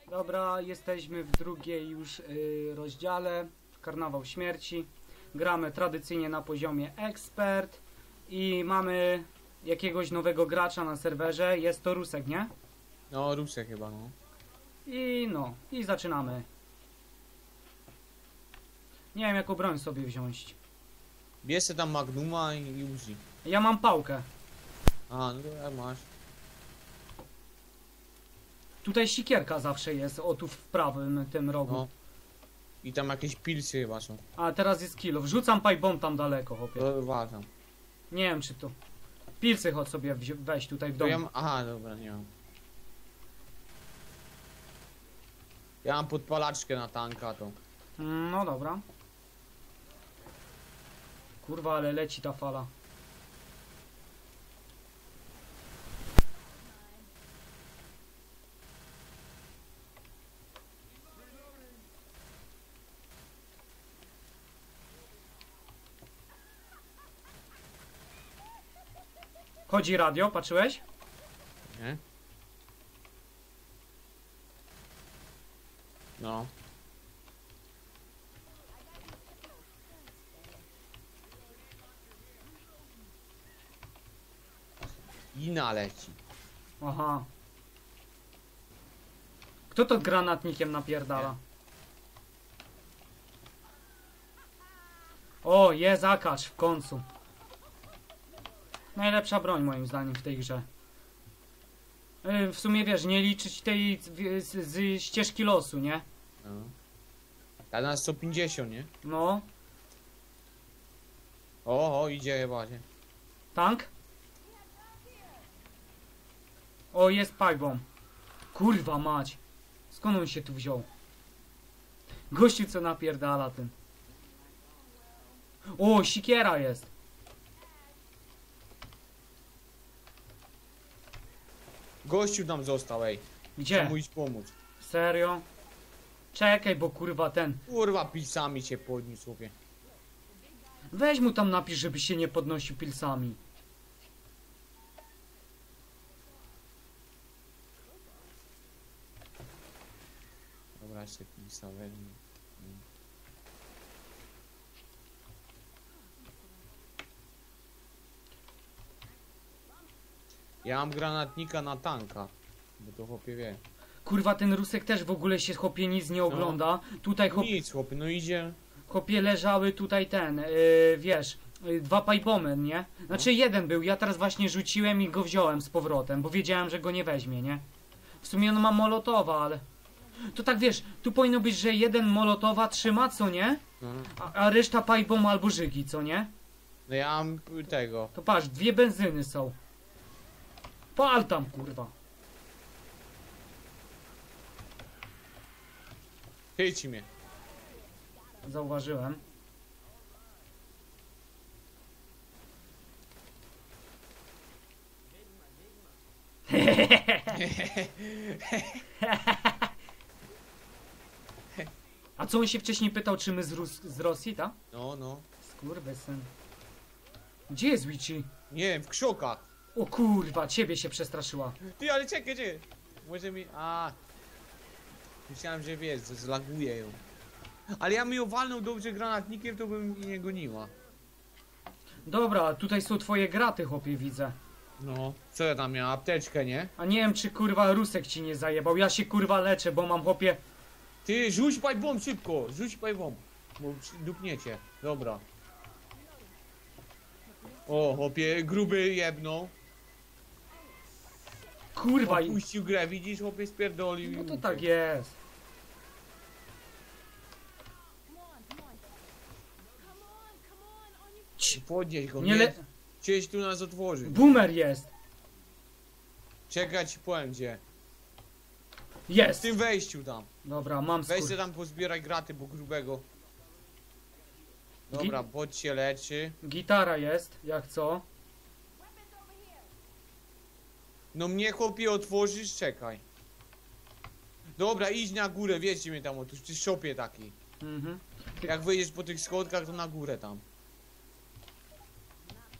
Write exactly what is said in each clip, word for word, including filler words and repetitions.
Dobra, jesteśmy w drugiej już y, rozdziale. Karnawał śmierci. Gramy tradycyjnie na poziomie ekspert. I mamy jakiegoś nowego gracza na serwerze. Jest to Rusek, nie? No, Rusek chyba, no. I no, i zaczynamy. Nie wiem, jaką broń sobie wziąć. Bierz se tam Magnuma i Uzi. Ja mam pałkę. A, no to jak masz. Tutaj sikierka zawsze jest, o tu w prawym tym rogu. No. I tam jakieś pilsy chyba są. A teraz jest kilo. Wrzucam pipe tam daleko, chłopie. To uważam. Nie wiem, czy to... Pilsy chodź sobie wzi- weź tutaj w To domu. ja mam... Aha, dobra, nie mam. Ja mam podpalaczkę na tanka, to. Mm, No dobra. Kurwa, ale leci ta fala. Chodzi radio, patrzyłeś? Nie? No. Ina leci. Aha. Kto to granatnikiem napierdala? O, jest Akacz w końcu. Najlepsza broń moim zdaniem w tej grze. Yy, W sumie wiesz, nie liczyć tej z, z, z ścieżki losu, nie? No. Ja na sto pięćdziesiąt, nie? No. O, o, idzie chyba, nie? Tank? O, jest pajbą. Kurwa mać. Skąd on się tu wziął? Gościu co napierdala tym. O, sikiera jest. Gościu nam został, ej. Gdzie? Trzeba mu iść pomóc. Serio? Czekaj, bo kurwa ten. Kurwa, pilsami cię podniósł, chłopie. Weź mu tam napisz, żeby się nie podnosił pilsami. Dobra, jeszcze pilsa weźmie. Ja mam granatnika na tanka. Bo to chłopie wie. Kurwa, ten Rusek też w ogóle się chłopie nic nie ogląda. Tutaj chłop, Nic, chłopie, no idzie. chłopie leżały tutaj ten, yy, wiesz, yy, dwa pajbomy, nie? Znaczy jeden był, ja teraz właśnie rzuciłem i go wziąłem z powrotem, bo wiedziałem, że go nie weźmie, nie? W sumie on ma molotowa, ale... To tak wiesz, tu powinno być, że jeden molotowa trzyma, co nie? No, A, a reszta pajbom albo żygi, co nie? no ja mam tego. To patrz, dwie benzyny są. Pal tam, kurwa. Chyci mnie. Zauważyłem. A co on się wcześniej pytał, czy my z, Rus z Rosji, tak? No, no. Skurwysyn. Gdzie jest Wichi? Nie wiem, w krzokach. O kurwa, ciebie się przestraszyła. Ty, ale czekaj, czekaj. Może mi... A. Myślałem, że wiesz, że zlaguje ją. Ale ja mi ją walnął dobrze granatnikiem, to bym jej nie goniła. Dobra, tutaj są twoje graty, chłopie, widzę. No. Co ja tam miałem? Apteczkę, nie? A nie wiem, czy kurwa Rusek ci nie zajebał. Ja się kurwa leczę, bo mam, chłopie... Ty, rzuć pajbom szybko, rzuć pajbom. Bo przy- dupniecie. Dobra. O, chłopie, gruby jebnął. Kurwa, i... Opuścił grę, widzisz, chłopie, spierdolił. No i to uciekł. tak jest. Cii, Podnieś go, nie nie? le... Chciałeś tu nas otworzyć. Boomer jest. Czekaj, ci powiem gdzie. W Jest. tym wejściu tam. Dobra, mam Weź skur... se tam pozbieraj graty, bo grubego. Dobra, bot się leczy. Gitara jest, jak co? No mnie chłopie otworzysz, czekaj. Dobra, idź na górę, wieźcie mnie tam, otóż przy szopie taki. Mhm. Jak wyjdziesz po tych schodkach, to na górę tam.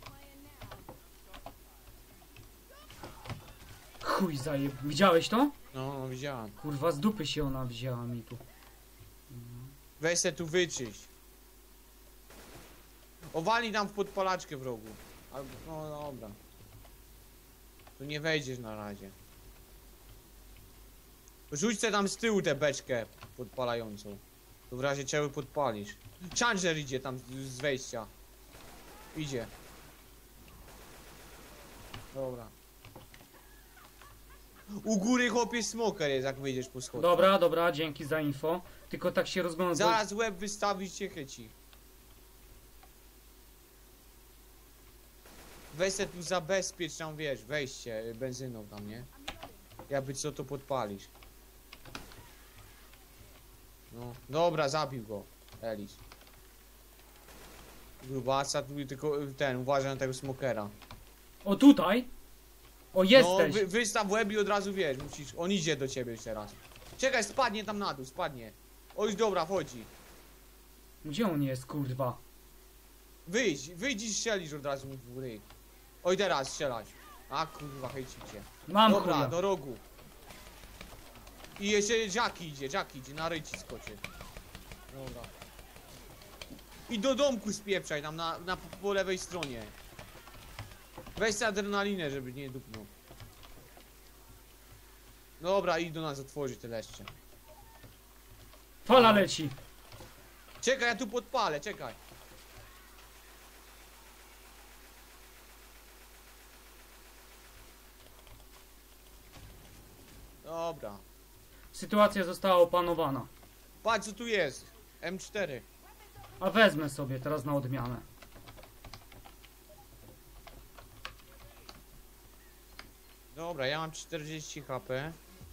Chuj zajeb... Widziałeś to? No, no widziałem. Kurwa, z dupy się ona wzięła mi tu. Weź se tu wyczyść. Owali tam w podpalaczkę w rogu. Albo, no dobra. Tu nie wejdziesz na razie. Rzućcie tam z tyłu tę beczkę podpalającą. To w razie czego podpalisz. Charger idzie tam z, z wejścia. Idzie. Dobra. U góry chłopie smoker jest, jak wyjdziesz po schodach. Dobra, dobra, dzięki za info. Tylko tak się rozglądam. Zaraz łeb wystawić cię chyci. Weź se tu zabezpiecz tam, wiesz, wejście y, benzyną tam, nie? Jakby co to podpalisz. No, dobra, zabił go, Elis. Grubasa, tu tylko y, ten, uważaj na tego smokera. O tutaj? O, No, jesteś! wy, wystaw łeb i od razu wiesz, musisz, on idzie do ciebie już teraz. Czekaj, spadnie tam na dół, spadnie. O, już dobra, wchodzi. Gdzie on jest, kurwa? Wyjdź, wyjdź i strzelisz od razu mu w ryj. Oj, teraz strzelać. A kurwa, hejcicie. Mam Dobra, chuja. do rogu. I jeszcze Jackie idzie, Jackie idzie, na ryj ci skoczy. Dobra. I do domku spieprzaj, tam na, na po lewej stronie. Weź sobie adrenalinę, żeby nie dupnął. Dobra, i do nas otworzyć te leszcze. Fala leci. Czekaj, ja tu podpalę, czekaj. Dobra. Sytuacja została opanowana. Patrz co tu jest. M cztery. A wezmę sobie teraz na odmianę. Dobra, ja mam czterdzieści H P.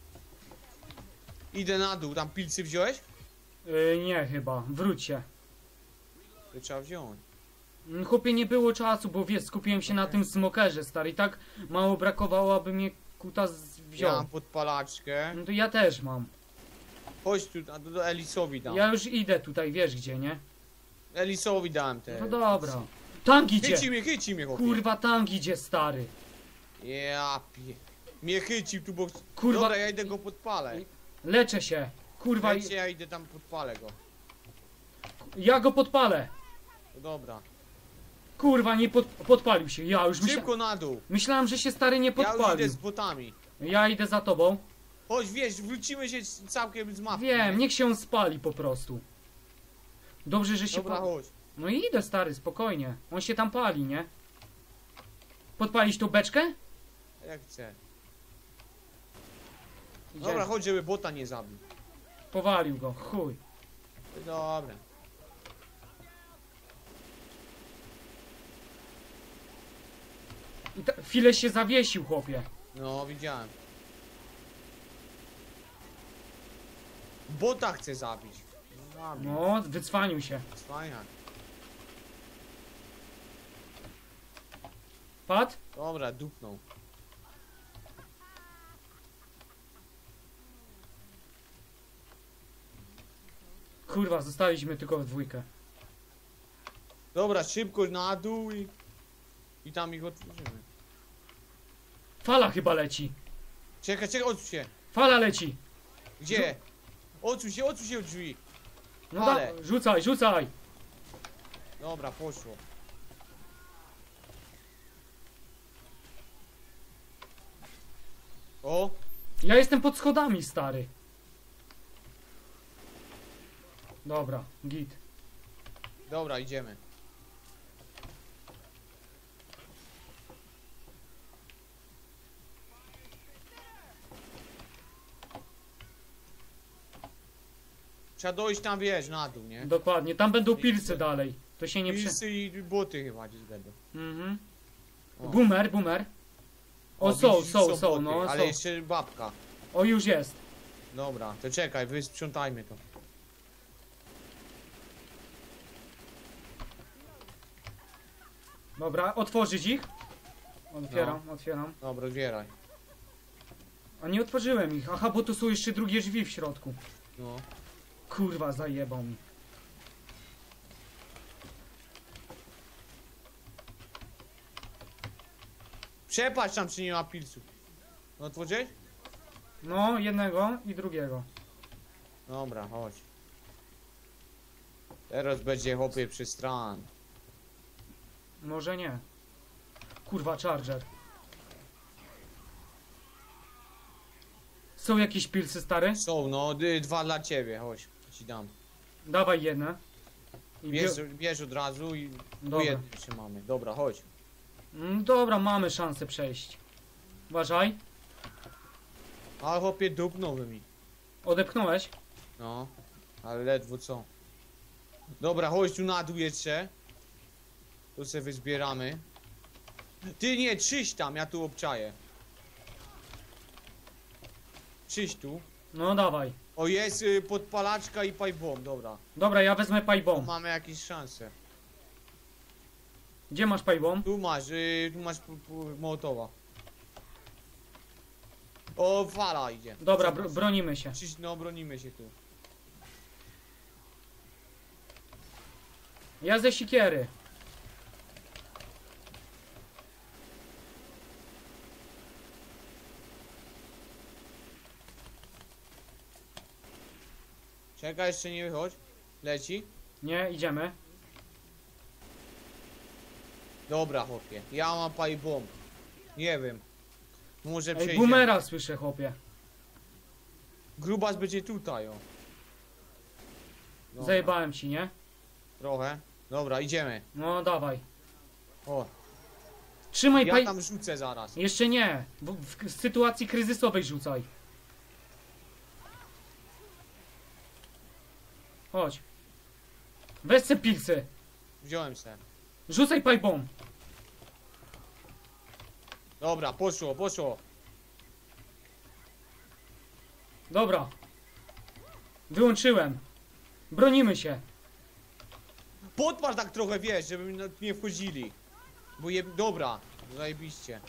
Idę na dół, tam pilcy wziąłeś? Yy, nie chyba, wróć się. To trzeba wziąć. Mm, Chłopie, nie było czasu, bo wiesz, skupiłem się na tym smokerze, stary. I tak mało brakowało, aby mnie kutas Ja wziął. mam podpalaczkę. No to ja też mam. Chodź tu, a do, do Elisowi dam. Ja już idę tutaj, wiesz gdzie, nie? Elisowi dałem te. No dobra. Tank idzie! Chyci mnie, chyci mnie, chłopie. Kurwa, tank idzie, stary. Ja pie... Mnie chycił tu, bo... Kurwa. Dobra, ja idę go podpalę. Leczę się. Kurwa, Wiecie, ja idę tam, podpalę go. ja go podpalę. No dobra. Kurwa, nie pod, podpalił się. Ja już myśla, Szybko na dół. myślałem, że się stary nie Ja już idę podpalił. z botami. Ja idę za tobą. Chodź, wiesz, wrócimy się z- całkiem z mapy. Wiem, nie? niech się on spali po prostu. Dobrze, że się Dobra, po... chodź. No i idę, stary, spokojnie. On się tam pali, nie? Podpalić tą beczkę? Jak chcę. Idzie. Dobra, chodź, żeby bota nie zabił. Powalił go, chuj. Dobra. I ta, chwilę się zawiesił, chłopie. No, widziałem. Bota chcę zabić. Zabił. No, wycwanił się. Cwaniak. Padł? Dobra, dupnął. Kurwa, zostaliśmy tylko w dwójkę. Dobra, szybko na dół i... I tam ich otworzymy. Fala chyba leci. Czekaj, czekaj, odsuń się. Fala leci. Gdzie? Odsuń się, odsuń się od drzwi. No Fale. da, rzucaj, rzucaj. Dobra, poszło. O! Ja jestem pod schodami, stary. Dobra, git. Dobra, idziemy. Trzeba dojść tam, wiesz, na dół, nie? Dokładnie, tam będą pilsy dalej. To się nie przy... Pilsy i boty chyba gdzieś będą. Mhm. O. Boomer, boomer. O, są, widzisz, są, są, boty, no, ale są. jeszcze babka. O, już jest. Dobra, to czekaj, wysprzątajmy to. Dobra, otworzyć ich? Otwieram, No. otwieram. Dobra, otwieraj. A nie otworzyłem ich. Aha, bo tu są jeszcze drugie drzwi w środku. No. Kurwa, zajebał mi. Przepatrz tam, czy nie ma pilsów. No otworzyłeś? No, jednego i drugiego. Dobra, chodź. Teraz będzie chłopie przy stran. Może nie. Kurwa, charger. Są jakieś pilsy, stary? Są, no, dy- dwa dla ciebie, chodź. Ci dam. Dawaj jedne. I Bierz, bio- bierz od razu i Dobra. po jednym trzymamy. Dobra, chodź. Mm, Dobra, mamy szansę przejść. Uważaj. Ale chłopie dupnął mi. Odepchnąłeś? No, ale ledwo co. Dobra, chodź tu na dół jeszcze. Tu se wyzbieramy. Ty nie, czyś tam, ja tu obczaję. Czyś tu. No dawaj. O, jest y, podpalaczka i pipe bomb, dobra. Dobra, ja wezmę Tu pajbom. mamy jakieś szanse. Gdzie masz pajbom? Tu masz, y, tu masz p- p- Mołotowa. O, fala idzie. Dobra, Co br masz? bronimy się. Czyś, no, bronimy się tu. Ja ze sikiery. Czekaj, jeszcze nie wychodź. Leci. Nie, idziemy. Dobra, chłopie. Ja mam pipe bomb. Nie wiem. Może Ej, przejdziemy. boomera słyszę, chłopie. Grubas będzie tutaj, o. Dobra, Zajebałem ci, nie? trochę. Dobra, idziemy. No dawaj. O, Trzymaj ja paj... tam rzucę zaraz. Jeszcze nie. W, w sytuacji kryzysowej rzucaj. Chodź. Weź se pilsy. Wziąłem se. Rzucaj pajbom. Dobra, poszło, poszło. Dobra. Wyłączyłem. Bronimy się. Podpal tak trochę, wiesz, żeby na- nie wchodzili. Bo je... Dobra, zajebiście.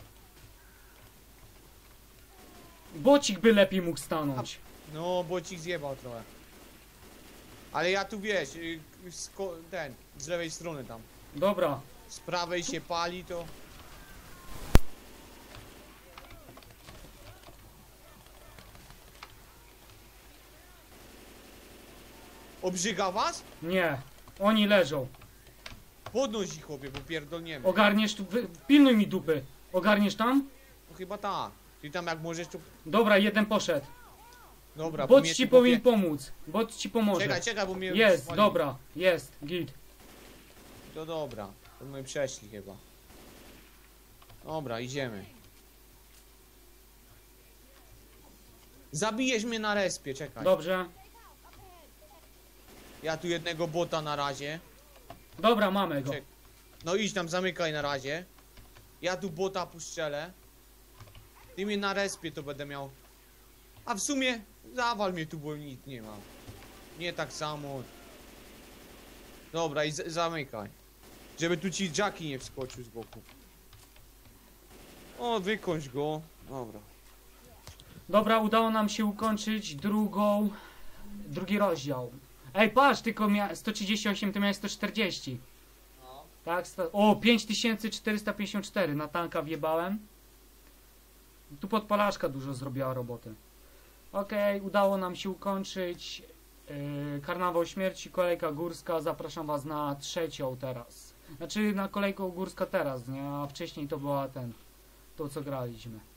Bocik by lepiej mógł stanąć. No, bo ci zjebał trochę. Ale ja tu, wiesz, y, sko- ten, z lewej strony tam. Dobra. Z prawej się pali, to... Obrzyga was? Nie. Oni leżą. Podnoś ich, chłopie, bo pierdolniemy. Ogarniesz tu... Wy... Pilnuj mi dupy. Ogarniesz tam? No chyba tak. Ty tam jak możesz, to... Dobra, jeden poszedł. Dobra, bo Bot mnie ci tu powinien popie- pomóc. Bot ci pomoże. Czekaj, czekaj, bo mnie... Jest, spali. dobra. Jest, git. To dobra. To my przeszli chyba. Dobra, idziemy. Zabijesz mnie na respie, czekaj. Dobrze. Ja tu jednego bota na razie. Dobra, mamy go. Czek- No idź tam, zamykaj na razie. Ja tu bota puszczelę. Ty mnie na respie to będę miał. A w sumie zawal mnie tu, bo nic nie ma. Nie tak samo. Dobra, i z- zamykaj. Żeby tu ci Jackie nie wskoczył z boku. O, wykończ go. Dobra. Dobra, udało nam się ukończyć drugą... Drugi rozdział. Ej, patrz, tylko mia... sto trzydzieści osiem, to miałeś sto czterdzieści. No. Tak, sto... O, pięć tysięcy czterysta pięćdziesiąt cztery na tanka wjebałem. Tu podpalaczka dużo zrobiła roboty. Okej, udało nam się ukończyć yy, Karnawał Śmierci, kolejka górska. Zapraszam was na trzecią teraz. Znaczy na kolejką górska teraz, nie? A wcześniej to była ten, to co graliśmy.